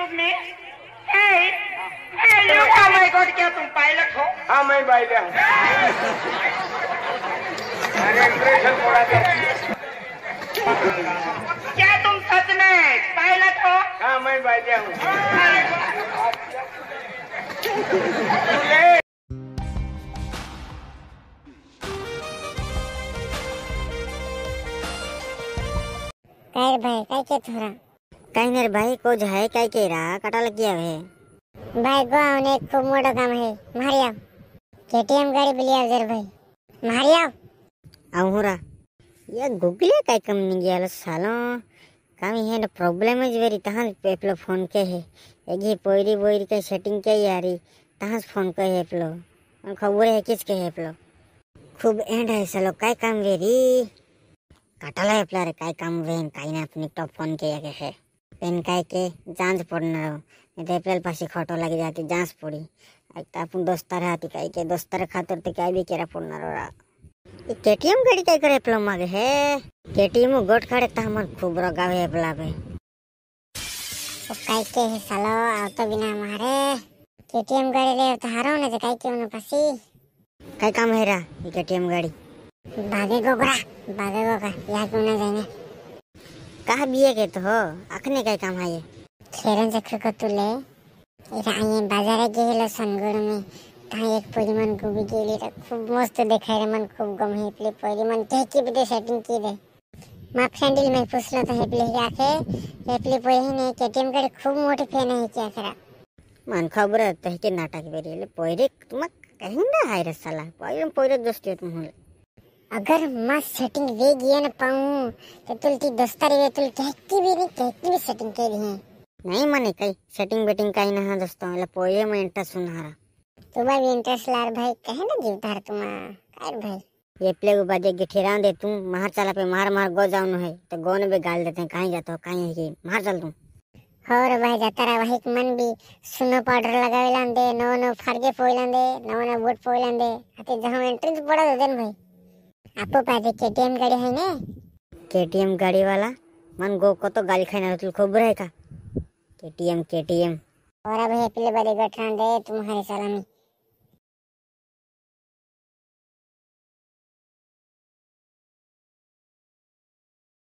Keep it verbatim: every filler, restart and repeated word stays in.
YouTube में। Hey, hey, you, oh my God, क्या तुम पायलट हो? हाँ मैं पायलट हूँ। अरे इंप्रेशन थोड़ा दे। क्या तुम सच में पायलट हो? हाँ मैं पायलट हूँ। काय भाई काय के थोड़ा काय नाही रे भाई को आहे काय के रा कटाला किया है भाई को आने खूब मोटा काम है मारिया केटीएम गाड़ी बिलिया जर भाई मारिया आहुरा ये गुगले काय कम नहीं गया सालो काम है ना प्रॉब्लम है वेरी तहां पेपलो फोन के है एगी पोइरी बोइरी के सेटिंग के यारी तहां फोन के है पेलो खबर है किसके है पेलो खूब एंड है सालो काय काम वेरी कटाला है प्लारे काय काम वेन काय ना अपनी टॉप फोन के आगे है पेन काय के जांच पड़ना रहो नहीं तो एप्रिल पासी खोटो लगी जाती जांच पड़ी एक तो अपन दोस्तर हाथी काय के दोस्तर खातर तो क्या भी केरा पड़ना रहा ये केटीएम गाड़ी काय करे प्लो मागे है केटीएम गोट खड़े ता मन खूब रगा है प्ला पे तो काय के है सालो आओ तो बिना मारे केटीएम गाड़ी ले तो हारो ने काय के उन पासी काय काम है रा ये केटीएम गाड़ी भागे गोगरा भागे गोगा यहाँ क्यों ना जाएंगे कहाँ बिये के तो हो अखने काय काम है ये खेरन से खको तुले इरा ये बाजार के हेलो संगड़ में कहाँ एक पूरी मन को भी गेली रा खूब मस्त दिखाई रे मन खूब गम है प्ले पूरी मन के की भी सेटिंग की दे माँ फ्रेंडिल में पूछ लो तो है प्ले क्या के ये प्ले पूरी ने केटीएम का खूब मोटे फैन है क्या करा मन खबर है तो के नाटक बेरी ले पूरी तुम कहीं ना है रे साला पूरी पूरी दोस्ती तुम हो अगर मैं सेटिंग वे गया न पाऊँ तो तुलती दस्तारी वे तुल कहती भी नहीं कहती भी सेटिंग के लिए नहीं मने कई सेटिंग बेटिंग का ही ना दोस्तों मतलब पोए में इंटरेस्ट सुनहारा तो भाई इंटरेस्ट लार भाई कहे ना जीवतार तुम यार भाई ये प्ले को बाजे गिठेरा दे तुम मार चला पे मार मार गो जाऊन है तो गो ने भी गाल देते हैं कहीं जाते हो कहीं है कि मार चल तुम और भाई जाता रहा भाई मन भी सुनो पाउडर लगावे दे नो नो फरगे पोइलां दे नो नो बूट पोइलां दे अते जहां एंट्रेंस पड़ा दे देन भाई आपको पादे केटीएम गाड़ी है ने केटीएम गाड़ी वाला मन गो को तो गाली खाना तुल खूब रहेगा केटीएम केटीएम और अब है पिले बड़े गठरां दे तुम्हारे सलामी